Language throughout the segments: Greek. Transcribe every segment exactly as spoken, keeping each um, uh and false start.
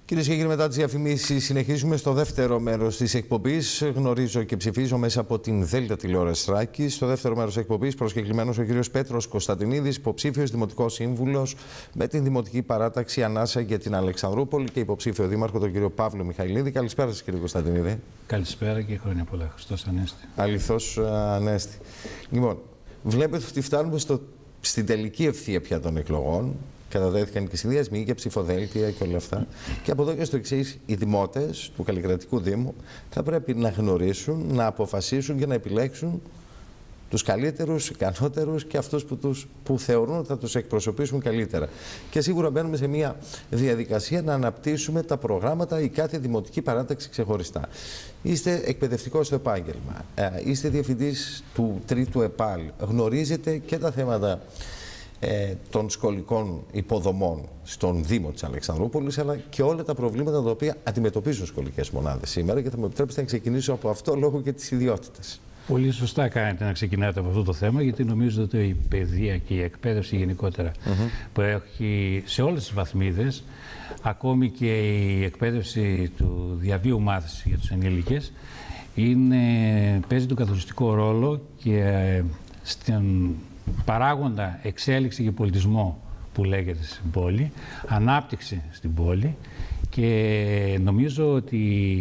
Κυρίες και κύριοι, μετά τις διαφημίσεις, συνεχίζουμε στο δεύτερο μέρος της εκπομπής. Γνωρίζω και ψηφίζω μέσα από την Δέλτα Τηλεόραση Θράκης. Στο δεύτερο μέρος της εκπομπής, προσκεκλημένος ο κύριος Πέτρος Κωνσταντινίδης, υποψήφιος δημοτικός σύμβουλος με την Δημοτική Παράταξη Ανάσα για την Αλεξανδρούπολη και υποψήφιο δήμαρχο τον κύριο Παύλο Μιχαηλίδη. Καλησπέρα σας, κύριε Κωνσταντινίδη. Καλησπέρα και χρόνια πολλά. Χριστός Ανέστη. Αληθώς Ανέστη. Λοιπόν, βλέπετε ότι φτάνουμε στο, στην τελική ευθεία πια των εκλογών. Καταδέθηκαν και συνδυασμοί και ψηφοδέλτια και όλα αυτά. Και από εδώ και στο εξής, οι δημότες του Καλλικρατικού Δήμου θα πρέπει να γνωρίσουν, να αποφασίσουν και να επιλέξουν τους καλύτερους, ικανότερους και αυτούς που, τους, που θεωρούν ότι θα τους εκπροσωπήσουν καλύτερα. Και σίγουρα μπαίνουμε σε μια διαδικασία να αναπτύσσουμε τα προγράμματα η κάθε δημοτική παράταξη ξεχωριστά. Είστε εκπαιδευτικός στο επάγγελμα, είστε διευθυντής του τρίτου ΕΠΑΛ, γνωρίζετε και τα θέματα των σχολικών υποδομών στον Δήμο της Αλεξανδρούπολης, αλλά και όλα τα προβλήματα τα οποία αντιμετωπίζουν σχολικές μονάδες σήμερα, και θα μου επιτρέψετε να ξεκινήσω από αυτό λόγω και της ιδιότητας. Πολύ σωστά κάνετε να ξεκινάτε από αυτό το θέμα, γιατί νομίζω ότι η παιδεία και η εκπαίδευση γενικότερα mm-hmm. που έχει σε όλες τις βαθμίδες, ακόμη και η εκπαίδευση του διαβίου μάθηση για τους ενήλικες, είναι, παίζει τον καθοριστικό ρόλο και στην παράγοντα εξέλιξη και πολιτισμό που λέγεται στην πόλη, ανάπτυξη στην πόλη, και νομίζω ότι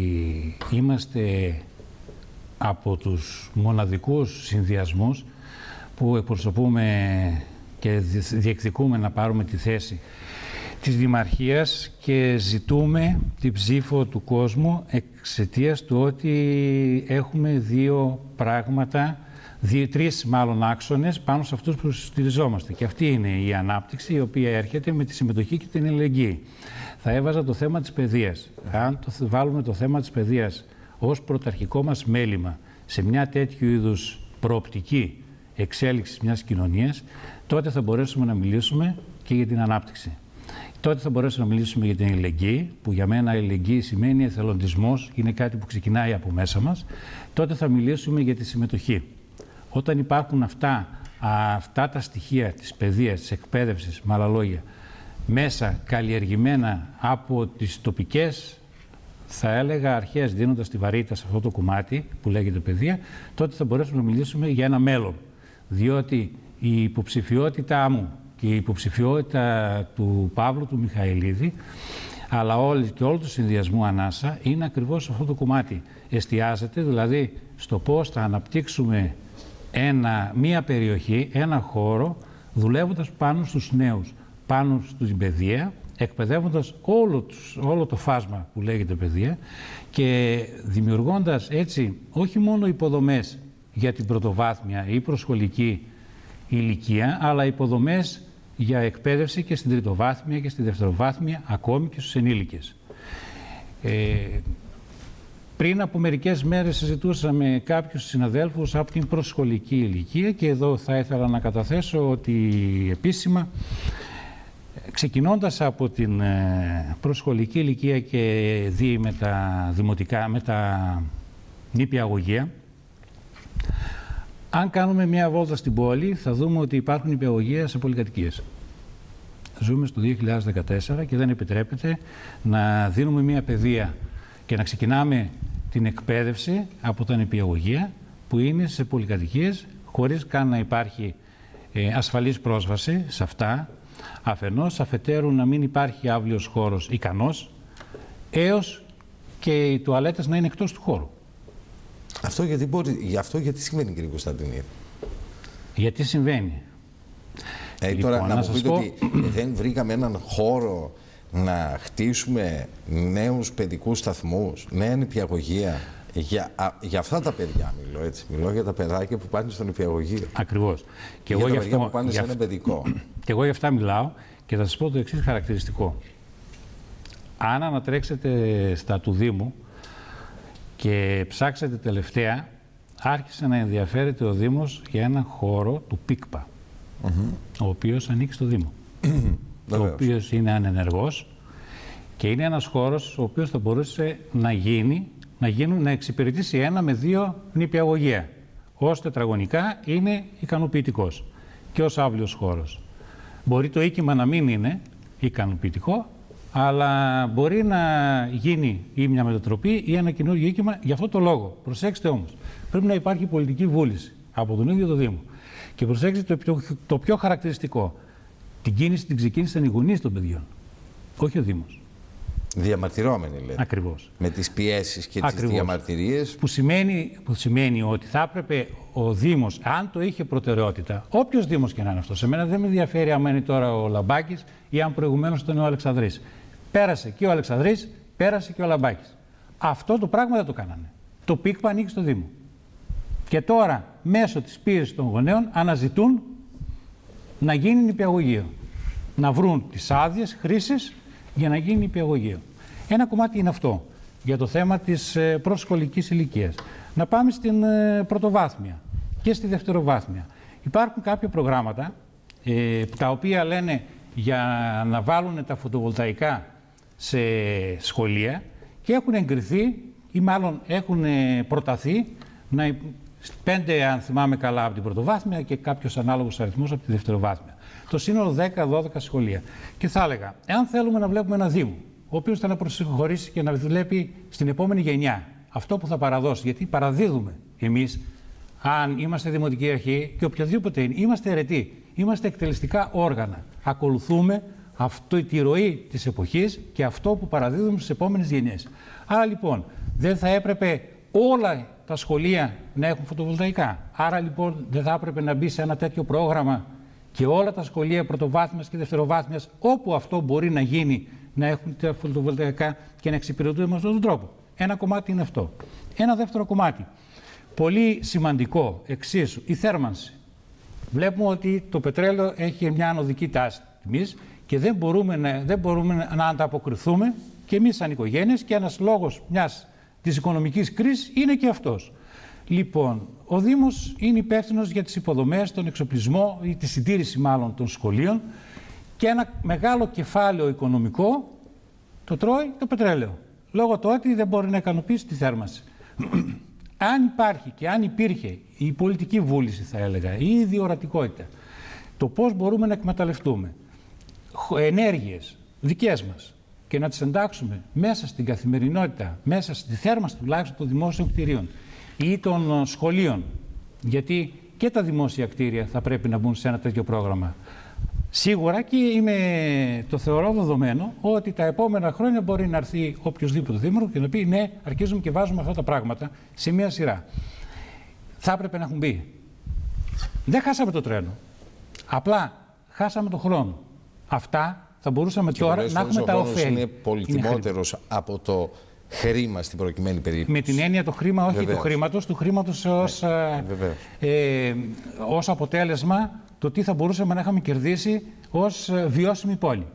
είμαστε από τους μοναδικούς συνδυασμούς που εκπροσωπούμε και διεκδικούμε να πάρουμε τη θέση της Δημαρχίας και ζητούμε την ψήφο του κόσμου εξαιτίας του ότι έχουμε δύο πράγματα, δύο, τρεις μάλλον άξονες πάνω σε αυτούς που στηριζόμαστε. Και αυτή είναι η ανάπτυξη, η οποία έρχεται με τη συμμετοχή και την αλληλεγγύη. Θα έβαζα το θέμα της παιδείας. Αν το βάλουμε το θέμα της παιδείας ως πρωταρχικό μας μέλημα σε μια τέτοιου είδους προοπτική εξέλιξης μιας κοινωνίας, τότε θα μπορέσουμε να μιλήσουμε και για την ανάπτυξη. Τότε θα μπορέσουμε να μιλήσουμε για την αλληλεγγύη, που για μένα αλληλεγγύη σημαίνει εθελοντισμός, είναι κάτι που ξεκινάει από μέσα μας. Τότε θα μιλήσουμε για τη συμμετοχή. Όταν υπάρχουν αυτά, αυτά τα στοιχεία της παιδείας, της εκπαίδευσης, με άλλα λόγια, μέσα καλλιεργημένα από τις τοπικές, θα έλεγα, αρχές, δίνοντας τη βαρύτητα σε αυτό το κομμάτι που λέγεται παιδεία, τότε θα μπορέσουμε να μιλήσουμε για ένα μέλλον. Διότι η υποψηφιότητά μου και η υποψηφιότητα του Παύλου του Μιχαηλίδη, αλλά όλοι και όλου του συνδυασμού Ανάσα, είναι ακριβώς αυτό το κομμάτι. Εστιάζεται δηλαδή στο πώς θα αναπτύξουμε ένα, μία περιοχή, ένα χώρο, δουλεύοντας πάνω στους νέους, πάνω στην παιδεία, εκπαιδεύοντας όλο, τους, όλο το φάσμα που λέγεται παιδεία και δημιουργώντας έτσι όχι μόνο υποδομές για την πρωτοβάθμια ή προσχολική ηλικία, αλλά υποδομές για εκπαίδευση και στην τριτοβάθμια και στη δευτεροβάθμια, ακόμη και στους ενήλικες. Ε, πριν από μερικές μέρες συζητούσα με κάποιους συναδέλφους από την προσχολική ηλικία, και εδώ θα ήθελα να καταθέσω ότι επίσημα, ξεκινώντας από την προσχολική ηλικία και δει με τα δημοτικά, με τα νηπιαγωγεία, αν κάνουμε μια βόλτα στην πόλη, θα δούμε ότι υπάρχουν νηπιαγωγεία σε πολυκατοικίες. Ζούμε στο δύο χιλιάδες δεκατέσσερα και δεν επιτρέπεται να δίνουμε μια παιδεία και να ξεκινάμε την εκπαίδευση από τα νηπιαγωγεία που είναι σε πολυκατοικίες, χωρίς καν να υπάρχει ε, ασφαλής πρόσβαση σε αυτά, αφενός, αφετέρου να μην υπάρχει άβλιος χώρος ικανός, έως και οι τουαλέτες να είναι εκτός του χώρου. Αυτό γιατί, μπορεί, γι αυτό γιατί συμβαίνει, κύριε Κωνσταντινίδη? Γιατί συμβαίνει. Ε, λοιπόν, τώρα να, να μου πείτε πω... ότι δεν βρήκαμε έναν χώρο να χτίσουμε νέους παιδικούς σταθμούς, νέα νηπιαγωγεία. Για, α, για αυτά τα παιδιά μιλώ, έτσι. Μιλώ για τα παιδάκια που πάνε στο νηπιαγωγείο. Ακριβώς. Και για εγώ τα παιδιά αυτό, που πάνε σε ένα παιδικό. Και εγώ γι' αυτά μιλάω και θα σας πω το εξής χαρακτηριστικό. Αν ανατρέξετε στα του Δήμου και ψάξετε τελευταία, άρχισε να ενδιαφέρεται ο Δήμος για ένα χώρο του ΠΙΚΠΑ, mm-hmm. ο οποίος ανήκει στο Δήμο, ο οποίος είναι ανενεργός και είναι ένας χώρος ο οποίος θα μπορούσε να γίνει, να, γίνουν, να εξυπηρετήσει ένα με δύο νηπιαγωγεία. Ως τετραγωνικά είναι ικανοποιητικός και ως άβλιος χώρος. Μπορεί το οίκημα να μην είναι ικανοποιητικό, Αλλά μπορεί να γίνει ή μια μετατροπή ή ένα καινούργιο οίκημα για αυτό το λόγο. Προσέξτε όμως, πρέπει να υπάρχει πολιτική βούληση από τον ίδιο το Δήμο. Και προσέξτε το πιο, το πιο χαρακτηριστικό. Την κίνηση την ξεκίνησαν οι γονείς των παιδιών, όχι ο Δήμος. Διαμαρτυρόμενοι, λέτε. Ακριβώς. Με τις πιέσεις και Ακριβώς. τις διαμαρτυρίες. Που σημαίνει, που σημαίνει ότι θα έπρεπε ο Δήμος, αν το είχε προτεραιότητα, όποιος Δήμος και να είναι αυτό, σε μένα δεν με ενδιαφέρει αν είναι τώρα ο Λαμπάκης ή αν προηγουμένως ήταν ο Αλεξανδρής. Πέρασε και ο Αλεξανδρής, πέρασε και ο Λαμπάκης. Αυτό το πράγμα δεν το κάνανε. Το πίκμα ανήκει στο Δήμο. Και τώρα, μέσω της πίεσης των γονέων, αναζητούν να γίνει νηπιαγωγείο. Να βρουν τις άδειες χρήσης για να γίνει νηπιαγωγείο. Ένα κομμάτι είναι αυτό, για το θέμα της προσσχολικής ηλικίας. Να πάμε στην πρωτοβάθμια και στη δευτεροβάθμια. Υπάρχουν κάποια προγράμματα, ε, τα οποία λένε για να βάλουν τα φωτοβολταϊκά σε σχολεία και έχουν εγκριθεί ή μάλλον έχουν προταθεί να πέντε, αν θυμάμαι καλά, από την πρωτοβάθμια και κάποιος ανάλογος αριθμός από τη δευτεροβάθμια. Το σύνολο δέκα δώδεκα σχολεία. Και θα έλεγα, εάν θέλουμε να βλέπουμε ένα Δήμο, ο οποίος θα να προσχωρήσει και να βλέπει στην επόμενη γενιά αυτό που θα παραδώσει, γιατί παραδίδουμε εμείς, αν είμαστε δημοτική αρχή και οποιαδήποτε είναι, είμαστε αιρετοί, είμαστε εκτελεστικά όργανα. Ακολουθούμε αυτό, τη ροή της εποχής και αυτό που παραδίδουμε στις επόμενες γενιές. Άρα λοιπόν, δεν θα έπρεπε όλα τα σχολεία να έχουν φωτοβολταϊκά. Άρα λοιπόν δεν θα έπρεπε να μπει σε ένα τέτοιο πρόγραμμα και όλα τα σχολεία πρωτοβάθμιας και δευτεροβάθμιας, όπου αυτό μπορεί να γίνει, να έχουν τα φωτοβολταϊκά και να εξυπηρετούν με αυτόν τον τρόπο. Ένα κομμάτι είναι αυτό. Ένα δεύτερο κομμάτι, πολύ σημαντικό εξίσου, η θέρμανση. Βλέπουμε ότι το πετρέλαιο έχει μια ανωδική τάση τιμής και δεν μπορούμε να, δεν μπορούμε να ανταποκριθούμε και εμείς σαν οικογένειες, και ένας λόγος μιας της οικονομικής κρίσης είναι και αυτός. Λοιπόν, ο Δήμος είναι υπεύθυνος για τις υποδομές, τον εξοπλισμό ή τη συντήρηση μάλλον των σχολείων, και ένα μεγάλο κεφάλαιο οικονομικό το τρώει το πετρέλαιο, λόγω του ότι δεν μπορεί να ικανοποιήσει τη θέρμανση. Αν υπάρχει και αν υπήρχε η πολιτική βούληση, θα έλεγα, ή η διορατικότητα, το πώς μπορούμε να εκμεταλλευτούμε ενέργειες δικές μας και να τις εντάξουμε μέσα στην καθημερινότητα, μέσα στη θέρμανση τουλάχιστον των δημόσιων κτηρίων ή των σχολείων, γιατί και τα δημόσια κτίρια θα πρέπει να μπουν σε ένα τέτοιο πρόγραμμα. Σίγουρα, και είμαι, το θεωρώ δεδομένο, ότι τα επόμενα χρόνια μπορεί να έρθει οποιοδήποτε δήμαρχο και να πει ναι, αρχίζουμε και βάζουμε αυτά τα πράγματα σε μία σειρά. Θα έπρεπε να έχουν μπει. Δεν χάσαμε το τρένο. Απλά χάσαμε τον χρόνο. Αυτά θα μπορούσαμε και τώρα να έχουμε τα ωφέλη. Είναι πολυτιμότερος από το χρήμα στην προκειμένη περίπτωση. Με την έννοια το χρήμα, όχι Βεβαίως. του χρήματος, του χρήματος ως, ε, ε, ως αποτέλεσμα το τι θα μπορούσαμε να είχαμε κερδίσει ως βιώσιμη πόλη.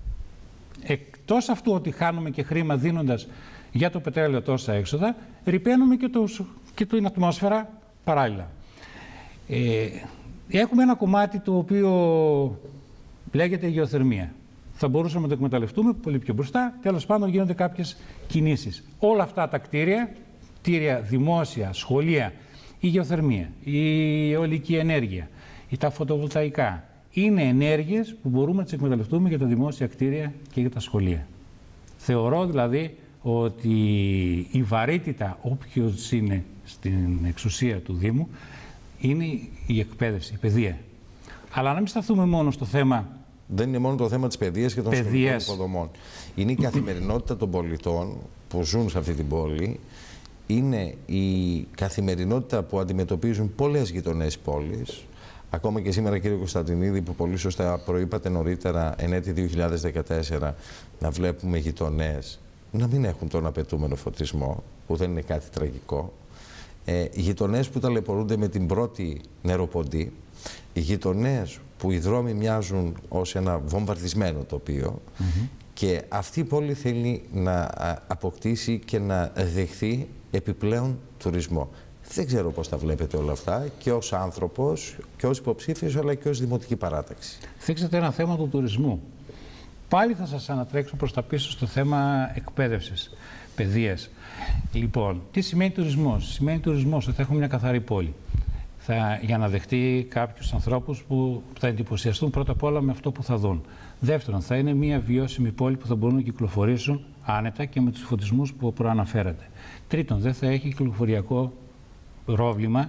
Εκτός αυτού ότι χάνουμε και χρήμα δίνοντας για το πετρέλαιο τόσα έξοδα, ρυπαίνουμε και, το, και την ατμόσφαιρα παράλληλα. Ε, έχουμε ένα κομμάτι το οποίο λέγεται γεωθερμία. Θα μπορούσαμε να το εκμεταλλευτούμε πολύ πιο μπροστά. Τέλος πάντων, γίνονται κάποιες κινήσεις. Όλα αυτά τα κτίρια, κτίρια δημόσια, σχολεία, η γεωθερμία, η αιωλική ενέργεια, ή τα φωτοβολταϊκά, είναι ενέργειες που μπορούμε να τις εκμεταλλευτούμε για τα δημόσια κτίρια και για τα σχολεία. Θεωρώ δηλαδή ότι η βαρύτητα, όποιος είναι στην εξουσία του Δήμου, είναι η εκπαίδευση, η παιδεία. Αλλά να μην σταθούμε μόνο στο θέμα. Δεν είναι μόνο το θέμα της παιδείας και των σχολικών υποδομών. Είναι η καθημερινότητα των πολιτών που ζουν σε αυτή την πόλη. Είναι η καθημερινότητα που αντιμετωπίζουν πολλές γειτονές πόλεις. Ακόμα και σήμερα, κύριε Κωνσταντινίδη, που πολύ σωστά προείπατε νωρίτερα, εν έτη δύο χιλιάδες δεκατέσσερα, να βλέπουμε γειτονές να μην έχουν τον απαιτούμενο φωτισμό, που δεν είναι κάτι τραγικό. Ε, γειτονές που ταλαιπωρούνται με την πρώτη νεροποντή. Γειτονές που οι δρόμοι μοιάζουν ως ένα βομβαρδισμένο τοπίο. Mm-hmm. Και αυτή η πόλη θέλει να αποκτήσει και να δεχθεί επιπλέον τουρισμό. Δεν ξέρω πώς τα βλέπετε όλα αυτά, και ως άνθρωπος, και ως υποψήφιος, αλλά και ως δημοτική παράταξη. Θίξατε ένα θέμα του τουρισμού. Πάλι θα σας ανατρέξω προς τα πίσω στο θέμα εκπαίδευσης, παιδείας. Λοιπόν, τι σημαίνει τουρισμός? Σημαίνει τουρισμός ότι θα έχουμε μια καθαρή πόλη. θα, για να δεχτεί κάποιους ανθρώπους που θα εντυπωσιαστούν πρώτα απ' όλα με αυτό που θα δουν. Δεύτερον, θα είναι μια βιώσιμη πόλη που θα μπορούν να κυκλοφορήσουν άνετα και με τους φωτισμούς που προαναφέρατε. Τρίτον, δεν θα έχει κυκλοφοριακό πρόβλημα,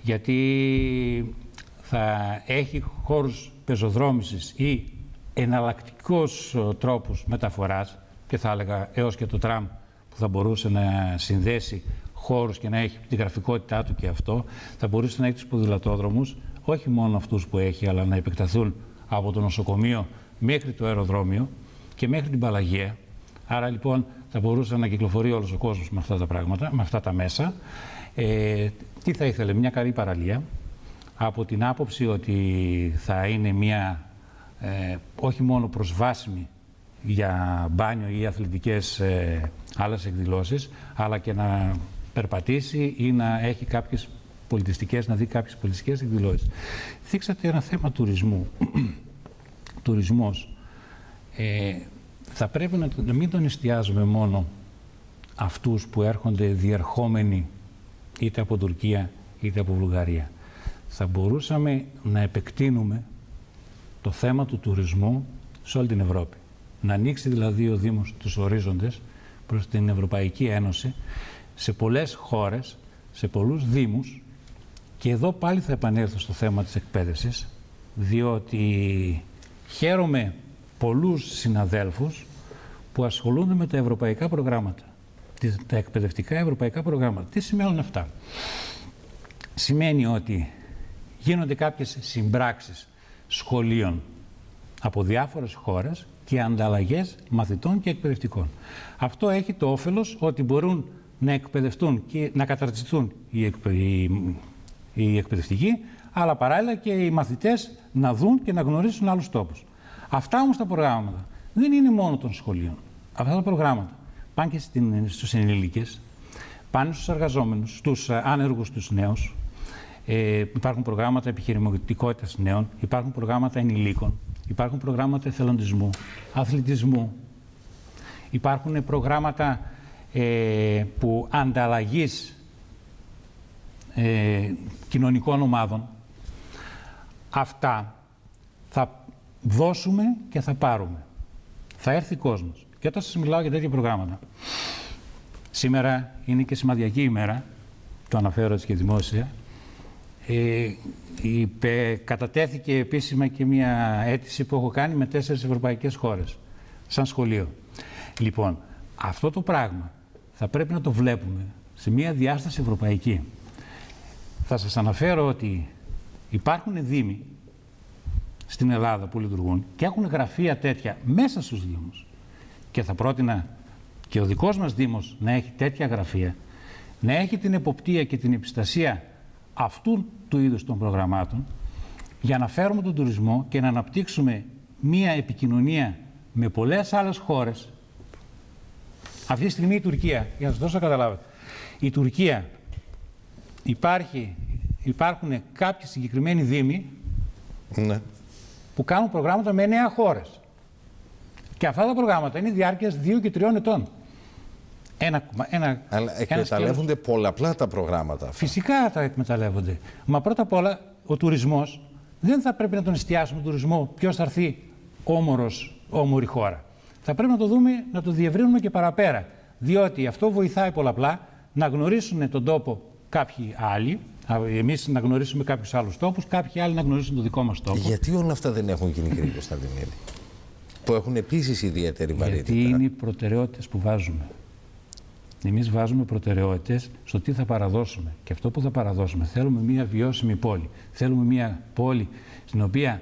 γιατί θα έχει χώρους πεζοδρόμησης ή εναλλακτικούς τρόπους μεταφοράς, και θα έλεγα έως και το τραμ που θα μπορούσε να συνδέσει χώρους και να έχει τη γραφικότητά του και αυτό. Θα μπορούσε να έχει τους ποδηλατόδρομους, όχι μόνο αυτούς που έχει, αλλά να επεκταθούν από το νοσοκομείο μέχρι το αεροδρόμιο και μέχρι την Παλαγία. Άρα λοιπόν θα μπορούσε να κυκλοφορεί όλος ο κόσμος με αυτά τα πράγματα, με αυτά τα μέσα. Ε, τι θα ήθελε, μια καλή παραλία, από την άποψη ότι θα είναι μια ε, όχι μόνο προσβάσιμη για μπάνιο ή αθλητικές ε, άλλες εκδηλώσεις, αλλά και να περπατήσει ή να έχει κάποιες πολιτιστικές, να δει κάποιες πολιτιστικές εκδηλώσεις. Θίξατε ένα θέμα τουρισμού. Τουρισμός. Ε, θα πρέπει να, να μην τον εστιάζουμε μόνο αυτούς που έρχονται διερχόμενοι είτε από Τουρκία είτε από Βουλγαρία. Θα μπορούσαμε να επεκτείνουμε το θέμα του τουρισμού σε όλη την Ευρώπη. Να ανοίξει δηλαδή ο Δήμος τους ορίζοντες προς την Ευρωπαϊκή Ένωση σε πολλές χώρες, σε πολλούς δήμους, και εδώ πάλι θα επανέλθω στο θέμα της εκπαίδευσης, διότι χαίρομαι πολλούς συναδέλφους που ασχολούνται με τα ευρωπαϊκά προγράμματα, τα εκπαιδευτικά ευρωπαϊκά προγράμματα. Τι σημαίνουν αυτά? Σημαίνει ότι γίνονται κάποιες συμπράξεις σχολείων από διάφορες χώρες και ανταλλαγές μαθητών και εκπαιδευτικών. Αυτό έχει το όφελος ότι μπορούν να εκπαιδευτούν και να καταρτιστούν οι, εκπαι... οι εκπαιδευτικοί, αλλά παράλληλα και οι μαθητές να δουν και να γνωρίσουν άλλους τόπους. Αυτά όμως τα προγράμματα δεν είναι μόνο των σχολείων. Αυτά τα προγράμματα πάνε και στους ενήλικες, πάνε στους εργαζόμενους, στους άνεργους, τους νέους. Ε, υπάρχουν προγράμματα επιχειρηματικότητας νέων, υπάρχουν προγράμματα ενηλίκων, υπάρχουν προγράμματα εθελοντισμού, αθλητισμού, υπάρχουν προγράμματα ε, που ανταλλαγής ε, κοινωνικών ομάδων. Αυτά θα δώσουμε και θα πάρουμε. Θα έρθει κόσμος. Και όταν σας μιλάω για τέτοια προγράμματα, σήμερα είναι και σημαδιακή ημέρα, το αναφέρω έτσι και δημόσια. Ε, είπε, κατατέθηκε επίσημα και μια αίτηση που έχω κάνει με τέσσερις ευρωπαϊκές χώρες, σαν σχολείο. Λοιπόν, αυτό το πράγμα θα πρέπει να το βλέπουμε σε μια διάσταση ευρωπαϊκή. Θα σας αναφέρω ότι υπάρχουν δήμοι στην Ελλάδα που λειτουργούν και έχουν γραφεία τέτοια μέσα στους δήμους. Και θα πρότεινα και ο δικός μας Δήμος να έχει τέτοια γραφεία, να έχει την εποπτεία και την επιστασία αυτού του είδους των προγραμμάτων, για να φέρουμε τον τουρισμό και να αναπτύξουμε μία επικοινωνία με πολλές άλλες χώρες. Αυτή τη στιγμή η Τουρκία, για να σας δώσω να καταλάβετε, η Τουρκία υπάρχει, υπάρχουν κάποιοι συγκεκριμένοι δήμοι, ναι, που κάνουν προγράμματα με εννέα χώρες. Και αυτά τα προγράμματα είναι διάρκειας δύο και τριών ετών. Ένα, ένα, Αλλά εκμεταλλεύονται ένα πολλαπλά τα προγράμματα αυτά. Φυσικά τα εκμεταλλεύονται. Μα πρώτα απ' όλα ο τουρισμός δεν θα πρέπει να τον εστιάσουμε τον τουρισμό ποιος θα έρθει όμορος, όμορη χώρα. Θα πρέπει να το δούμε, να το διευρύνουμε και παραπέρα. Διότι αυτό βοηθάει πολλαπλά να γνωρίσουν τον τόπο κάποιοι άλλοι, εμείς να γνωρίσουμε κάποιους άλλους τόπους, κάποιοι άλλοι να γνωρίσουν το δικό μας τόπο. Γιατί όλα αυτά δεν έχουν γίνει, κύριε Κωνσταντινίδη, που έχουν επίσης ιδιαίτερη βαρύτητα? Γιατί είναι οι προτεραιότητες που βάζουμε. Εμείς βάζουμε προτεραιότητες στο τι θα παραδώσουμε. Και αυτό που θα παραδώσουμε, θέλουμε μια βιώσιμη πόλη. Θέλουμε μια πόλη στην οποία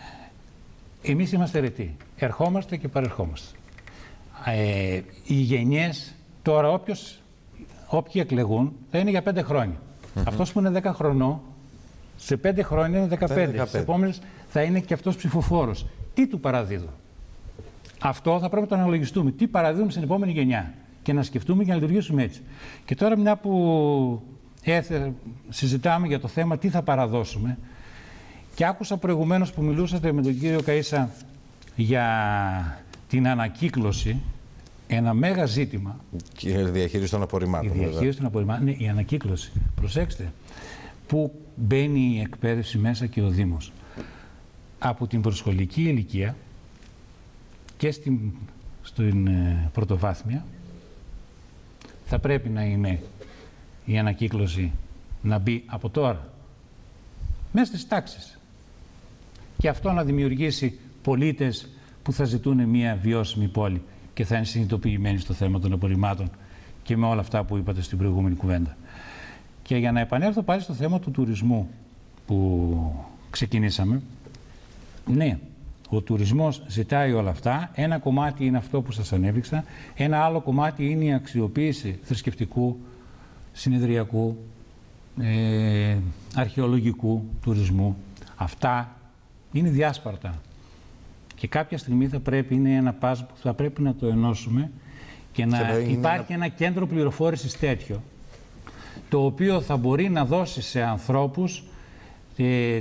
εμείς είμαστε αιρετοί. Ερχόμαστε και παρερχόμαστε. Ε, οι γενιές, τώρα όποιος, όποιοι εκλεγούν, θα είναι για πέντε χρόνια. Mm-hmm. Αυτός που είναι δέκα χρονών, σε πέντε χρόνια είναι δεκαπέντε. Στις επόμενες θα είναι και αυτός ψηφοφόρος. Τι του παραδίδω? Αυτό θα πρέπει να το αναλογιστούμε. Τι παραδίδουμε στην επόμενη γενιά. Και να σκεφτούμε και να λειτουργήσουμε έτσι. Και τώρα, μια που έθε, συζητάμε για το θέμα τι θα παραδώσουμε, και άκουσα προηγουμένως που μιλούσατε με τον κύριο Καΐσα για την ανακύκλωση, ένα μέγα ζήτημα. Και η διαχείριση των απορριμμάτων. Η διαχείριση των απορριμμάτων, ναι, η ανακύκλωση. Προσέξτε, πού μπαίνει η εκπαίδευση μέσα και ο Δήμος. Από την προσχολική ηλικία και στην, στην ε, πρωτοβάθμια θα πρέπει να είναι η ανακύκλωση να μπει από τώρα μέσα στις τάξεις και αυτό να δημιουργήσει πολίτες που θα ζητούν μια βιώσιμη πόλη και θα είναι συνειδητοποιημένοι στο θέμα των απορριμμάτων και με όλα αυτά που είπατε στην προηγούμενη κουβέντα. Και για να επανέλθω πάλι στο θέμα του τουρισμού που ξεκινήσαμε, ναι, ο τουρισμός ζητάει όλα αυτά. Ένα κομμάτι είναι αυτό που σας ανέβηξα. Ένα άλλο κομμάτι είναι η αξιοποίηση θρησκευτικού, συνεδριακού, ε, αρχαιολογικού τουρισμού. Αυτά είναι διάσπαρτα. Και κάποια στιγμή θα πρέπει, είναι ένα παζλ που θα πρέπει να το ενώσουμε και να και υπάρχει ένα... ένα κέντρο πληροφόρησης τέτοιο, το οποίο θα μπορεί να δώσει σε ανθρώπους, ε,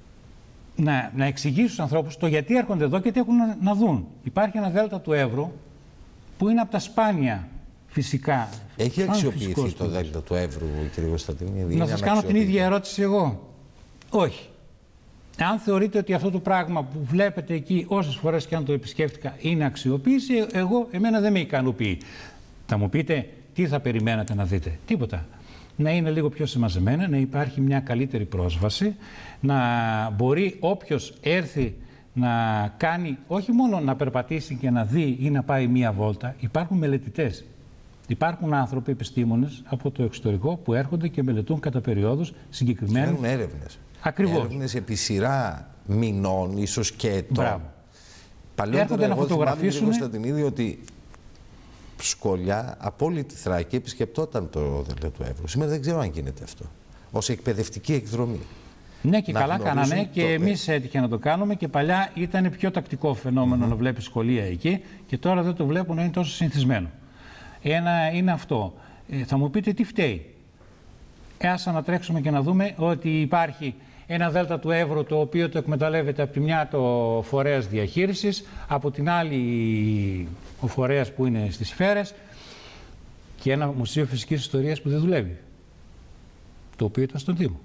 να, να εξηγήσει στους ανθρώπους το γιατί έρχονται εδώ και τι έχουν να, να δουν. Υπάρχει ένα δέλτα του Εύρου που είναι από τα σπάνια φυσικά. Έχει αξιοποιηθεί το δέλτα του Εύρου, κύριε Κωνσταντίνη? Να σας κάνω την ίδια ερώτηση εγώ. Όχι. Αν θεωρείτε ότι αυτό το πράγμα που βλέπετε εκεί όσες φορές και αν το επισκέφτηκα είναι αξιοποίηση, εγώ, εμένα δεν με ικανοποιεί. Θα μου πείτε τι θα περιμένατε να δείτε? Τίποτα. Να είναι λίγο πιο συμμαζεμένα, να υπάρχει μια καλύτερη πρόσβαση, να μπορεί όποιος έρθει να κάνει, όχι μόνο να περπατήσει και να δει ή να πάει μία βόλτα. Υπάρχουν μελετητές. Υπάρχουν άνθρωποι, επιστήμονες από το εξωτερικό που έρχονται και μελετούν κατά περιόδους συγκεκριμένους. Κάνουν έρευνες. Ακριβώς. Έρευνες επί σειρά μηνών, ίσως και ετών. Παλιότερα εγώ θυμάμαι, κύριε Κωνσταντινίδη, ότι Σκολιά, από όλη τη Θράκη επισκεπτόταν το δέλτα του Εύρου. Σήμερα δεν ξέρω αν γίνεται αυτό. Ως εκπαιδευτική εκδρομή. Ναι, και να καλά κάνανε και το... εμείς έτυχε να το κάνουμε και παλιά ήταν πιο τακτικό φαινόμενο mm-hmm. να βλέπει σχολεία εκεί και τώρα δεν το βλέπω να είναι τόσο συνηθισμένο. Ένα είναι αυτό. Ε, θα μου πείτε τι φταίει. Ε, ας ανατρέξουμε και να δούμε ότι υπάρχει ένα δέλτα του Εύρου το οποίο το εκμεταλλεύεται από τη μια το φορέας διαχείρισης, από την άλλη ο φορέας που είναι στις Φέρες και ένα μουσείο φυσικής ιστορίας που δεν δουλεύει, το οποίο ήταν στον Δήμο.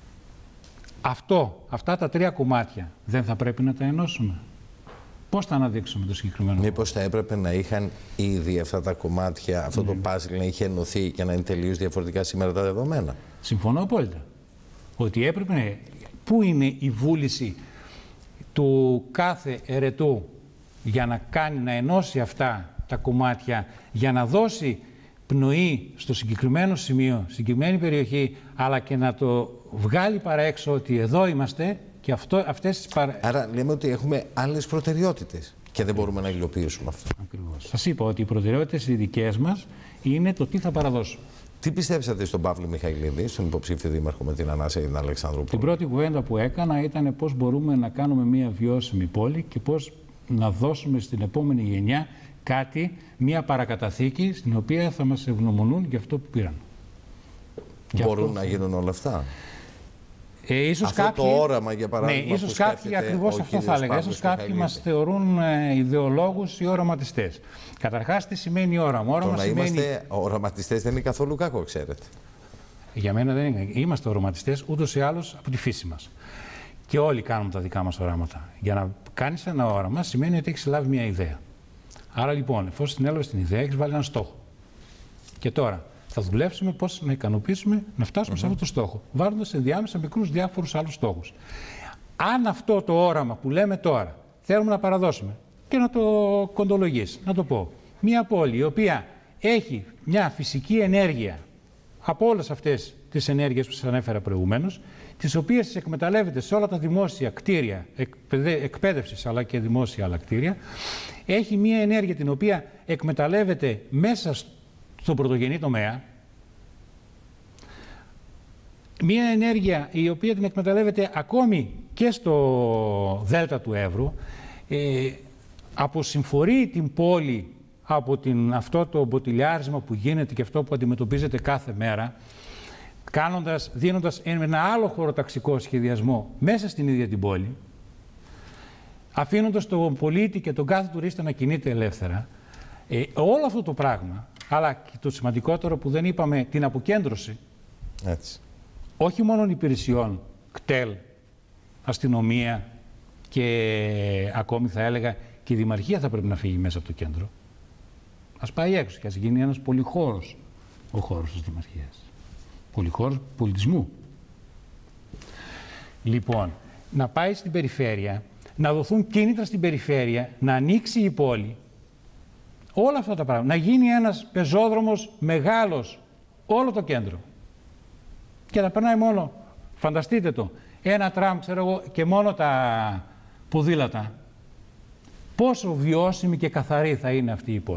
Αυτό, αυτά τα τρία κομμάτια δεν θα πρέπει να τα ενώσουμε? Πώς θα αναδείξουμε το συγκεκριμένο? Μήπως θα έπρεπε να είχαν ήδη αυτά τα κομμάτια, αυτό mm. το παζλ να είχε ενωθεί και να είναι τελείως διαφορετικά σήμερα τα δεδομένα? Συμφωνώ απόλυτα. Ότι έπρεπε, πού είναι η βούληση του κάθε ερετού για να κάνει, να ενώσει αυτά τα κομμάτια, για να δώσει πνοή στο συγκεκριμένο σημείο, συγκεκριμένη περιοχή, αλλά και να το βγάλει παρά έξω ότι εδώ είμαστε και αυτό, αυτές τις παρα... Άρα λέμε ότι έχουμε άλλες προτεραιότητες και δεν μπορούμε να υλοποιήσουμε αυτό. Ακριβώς. Σας είπα ότι οι προτεραιότητες οι δικές μας είναι το τι θα παραδώσουμε. Τι πιστέψατε στον Παύλο Μιχαηλίδη, στον υποψήφιο δήμαρχο με την Ανάσα ή την Αλεξανδρούπολη? Την πρώτη κουβέντα που έκανα ήταν πώς μπορούμε να κάνουμε μια βιώσιμη πόλη και πώς να δώσουμε στην επόμενη γενιά κάτι, μια παρακαταθήκη στην οποία θα μας ευγνωμονούν για αυτό που πήραν. Μπορούν αυτό... να γίνουν όλα αυτά? Ε, ίσως αυτό κάποιοι... το όραμα, για παράδειγμα, ναι, ίσως κάποιοι ακριβώς αυτό θα έλεγα. Ίσως κάποιοι μας θεωρούν ε, ιδεολόγους ή οραματιστές. Καταρχάς, τι σημαίνει όραμα? Όραμα το να σημαίνει... είμαστε οραματιστές δεν είναι καθόλου κακό, ξέρετε. Για μένα δεν είναι. Είμαστε οραματιστές ούτως ή άλλως από τη φύση μας. Και όλοι κάνουμε τα δικά μας οράματα. Για να κάνεις ένα όραμα σημαίνει ότι έχεις λάβει μια ιδέα. Άρα λοιπόν, εφόσον την έλαβες την ιδέα, έχεις βάλει έναν στόχο. Και τώρα θα δουλέψουμε πώς να ικανοποιήσουμε, να φτάσουμε mm-hmm. σε αυτό το στόχο, βάζοντας ενδιάμεσα μικρούς διάφορους άλλους στόχους. Αν αυτό το όραμα που λέμε τώρα θέλουμε να παραδώσουμε και να το κοντολογείς, να το πω, μια πόλη η οποία έχει μια φυσική ενέργεια από όλες αυτές τις ενέργειες που σας ανέφερα προηγουμένως, τις οποίες τις εκμεταλλεύεται σε όλα τα δημόσια κτίρια εκπαίδευσης αλλά και δημόσια άλλα κτίρια, έχει μια ενέργεια την οποία εκμεταλλεύεται μέσα στον πρωτογενή τομέα, μια ενέργεια η οποία την εκμεταλλεύεται ακόμη και στο δέλτα του Εύρου, ε, αποσυμφορεί την πόλη από την, αυτό το μποτιλιάρισμα που γίνεται και αυτό που αντιμετωπίζεται κάθε μέρα, κάνοντας, δίνοντας ένα άλλο χωροταξικό σχεδιασμό μέσα στην ίδια την πόλη, αφήνοντας τον πολίτη και τον κάθε τουρίστα να κινείται ελεύθερα. Ε, όλο αυτό το πράγμα, αλλά και το σημαντικότερο που δεν είπαμε, την αποκέντρωση. Έτσι. όχι μόνο υπηρεσιών, κτέλ, αστυνομία και ακόμη θα έλεγα και η Δημαρχία θα πρέπει να φύγει μέσα από το κέντρο. Ας πάει έξω και ας γίνει ένας πολυχώρος ο χώρος της Δημαρχίας. Πολυχώρος πολιτισμού. Λοιπόν, να πάει στην περιφέρεια, να δοθούν κίνητρα στην περιφέρεια, να ανοίξει η πόλη. Όλα αυτά τα πράγματα. Να γίνει ένας πεζόδρομος μεγάλος, όλο το κέντρο. Και να περνάει μόνο, φανταστείτε το, ένα τραμ, ξέρω εγώ, και μόνο τα ποδήλατα. Πόσο βιώσιμη και καθαρή θα είναι αυτή η πόλη.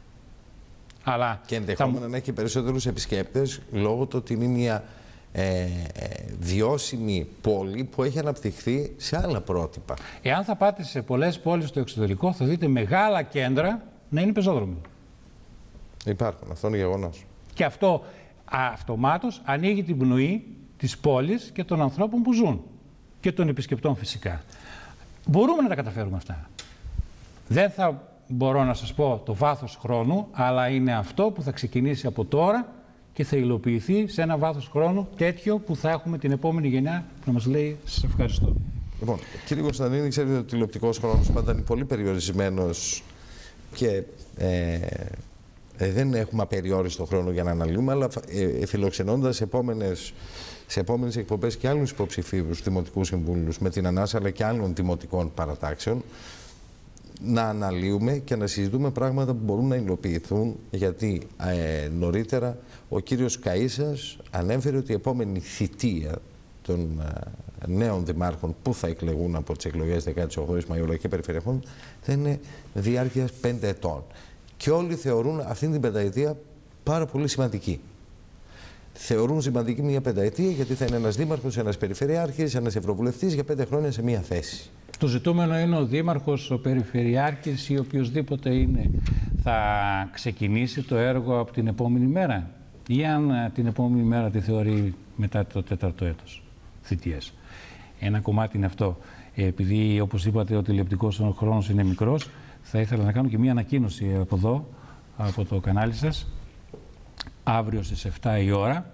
Αλλά και ενδεχόμενα θα... να έχει περισσότερους επισκέπτες λόγω του ότι είναι μια ε, ε, βιώσιμη πόλη που έχει αναπτυχθεί σε άλλα πρότυπα. Εάν θα πάτε σε πολλές πόλεις στο εξωτερικό, θα δείτε μεγάλα κέντρα να είναι πεζόδρομοι. Υπάρχουν, αυτό είναι γεγονός. Και αυτό αυτομάτως ανοίγει την πνοή της πόλης και των ανθρώπων που ζουν. Και των επισκεπτών φυσικά. Μπορούμε να τα καταφέρουμε αυτά. Δεν θα μπορώ να σας πω το βάθος χρόνου, αλλά είναι αυτό που θα ξεκινήσει από τώρα και θα υλοποιηθεί σε ένα βάθος χρόνου τέτοιο που θα έχουμε την επόμενη γενιά που να μας λέει σας ευχαριστώ. Λοιπόν, κύριε Κωνσταντίνη, ξέρετε ότι ο τηλεοπτικός χρόνος πάντα είναι πολύ περιορισμένος και ε, ε, δεν έχουμε απεριόριστο χρόνο για να αναλύουμε, αλλά ε, φιλοξενώντας επόμενες, σε επόμενες εκπομπές και άλλους υποψηφίους δημοτικούς συμβούλους με την ανάσα αλλά και άλλων δημοτικών παρατάξεων, να αναλύουμε και να συζητούμε πράγματα που μπορούν να υλοποιηθούν, γιατί ε, νωρίτερα ο κύριος Καΐσας ανέφερε ότι η επόμενη θητεία των ε, νέων δημάρχων που θα εκλεγούν από τις εκλογές δεκαοκτώ Μαΐου αλλά και περιφερειακών θα είναι διάρκειας πέντε ετών. Και όλοι θεωρούν αυτή την πενταετία πάρα πολύ σημαντική. Θεωρούν σημαντική μια πενταετία γιατί θα είναι ένας δήμαρχος, ένας περιφερειάρχης, ένας ευρωβουλευτής για πέντε χρόνια σε μια θέση. Το ζητούμενο είναι ο δήμαρχος, ο περιφερειάρχης ή οποιοδήποτε είναι θα ξεκινήσει το έργο από την επόμενη μέρα ή αν την επόμενη μέρα τη θεωρεί μετά το τέταρτο έτος θητείας. Ένα κομμάτι είναι αυτό. Επειδή όπως είπατε ο τηλεοπτικός χρόνος είναι μικρός, θα ήθελα να κάνω και μία ανακοίνωση από εδώ, από το κανάλι σας. Αύριο στις επτά η ώρα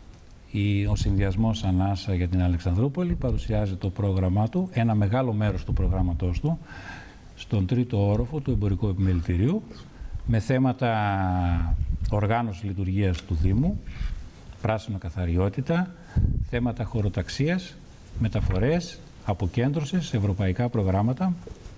ο συνδυασμός Ανάσα για την Αλεξανδρούπολη παρουσιάζει το πρόγραμμά του, ένα μεγάλο μέρος του προγράμματός του, στον τρίτο όροφο του Εμπορικού Επιμελητηρίου, με θέματα οργάνωσης λειτουργίας του Δήμου, πράσινο καθαριότητα, θέματα χωροταξίας, μεταφορές, αποκέντρωσης, ευρωπαϊκά προγράμματα.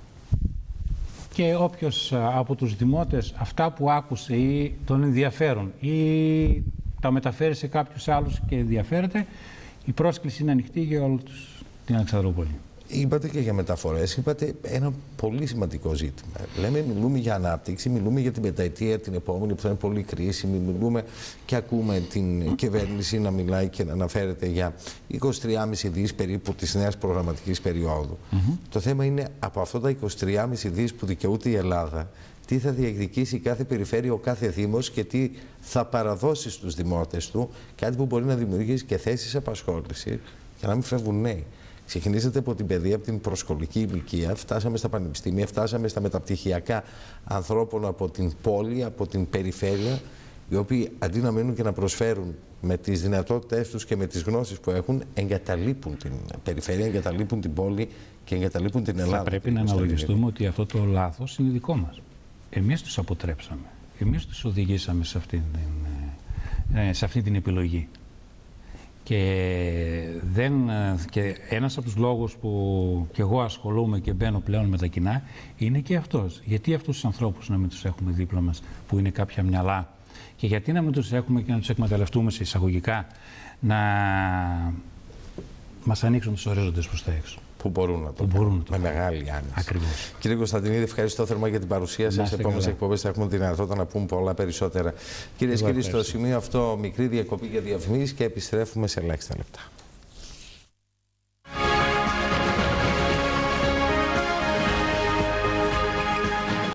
Και όποιος από τους δημότες αυτά που άκουσε ή τον ενδιαφέρον ή τα μεταφέρει σε κάποιους άλλους και ενδιαφέρεται, η πρόσκληση είναι ανοιχτή για όλη την Αλεξανδρούπολη. Είπατε και για μεταφορές, είπατε ένα πολύ σημαντικό ζήτημα. Λέμε, μιλούμε για ανάπτυξη, μιλούμε για την πενταετία την επόμενη που θα είναι πολύ κρίσιμη, μιλούμε και ακούμε την κυβέρνηση να μιλάει και να αναφέρεται για είκοσι τρία κόμμα πέντε δις περίπου της νέας προγραμματικής περίοδου. Mm-hmm. Το θέμα είναι από αυτά τα είκοσι τρία κόμμα πέντε δις που δικαιούται η Ελλάδα, τι θα διεκδικήσει κάθε περιφέρεια, ο κάθε δήμος και τι θα παραδώσει στους δημότες του, κάτι που μπορεί να δημιουργήσει και θέσεις απασχόλησης για να μην φεύγουν νέοι. Ξεκινήσατε από την παιδεία, από την προσχολική ηλικία, φτάσαμε στα πανεπιστήμια, φτάσαμε στα μεταπτυχιακά ανθρώπων από την πόλη, από την περιφέρεια, οι οποίοι αντί να μείνουν και να προσφέρουν με τις δυνατότητες τους και με τις γνώσεις που έχουν, εγκαταλείπουν την περιφέρεια, εγκαταλείπουν την πόλη και εγκαταλείπουν την Ελλάδα. Θα πρέπει να αναλογιστούμε ότι αυτό το λάθος είναι δικό μας. Εμείς τους αποτρέψαμε. Εμείς τους οδηγήσαμε σε αυτή την, σε αυτή την επιλογή. Και, δεν, και ένας από τους λόγους που και εγώ ασχολούμαι και μπαίνω πλέον με τα κοινά είναι και αυτός. Γιατί αυτούς τους ανθρώπους να μην τους έχουμε δίπλα μας που είναι κάποια μυαλά και γιατί να μην τους έχουμε και να τους εκμεταλλευτούμε σε εισαγωγικά να μας ανοίξουν τους ορίζοντες προς τα έξω. Που μπορούν να το κάνουν. Με μεγάλη άνεση. Ακριβώς. Κύριε Κωνσταντινίδη, ευχαριστώ θερμά για την παρουσία σας. Σε επόμενες εκπομπές θα έχουμε τη δυνατότητα να πούμε πολλά περισσότερα. Κυρίες και κύριοι, στο σημείο αυτό μικρή διακοπή για διαφημίσεις και επιστρέφουμε σε ελάχιστα λεπτά.